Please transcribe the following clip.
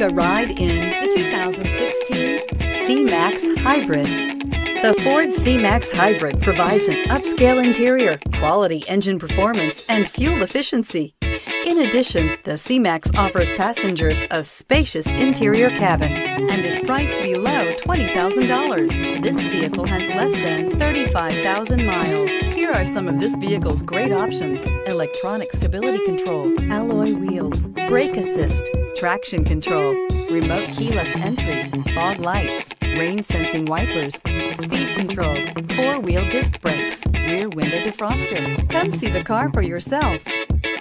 a ride in the 2016 C-Max Hybrid. The Ford C-Max Hybrid provides an upscale interior, quality engine performance, and fuel efficiency. In addition, the C-Max offers passengers a spacious interior cabin and is priced below $20,000. This vehicle has less than 35,000 miles. Here are some of this vehicle's great options: electronic stability control, alloy wheels, brake assist, traction control, remote keyless entry, fog lights, rain sensing wipers, speed control, four-wheel disc brakes, rear window defroster. Come see the car for yourself.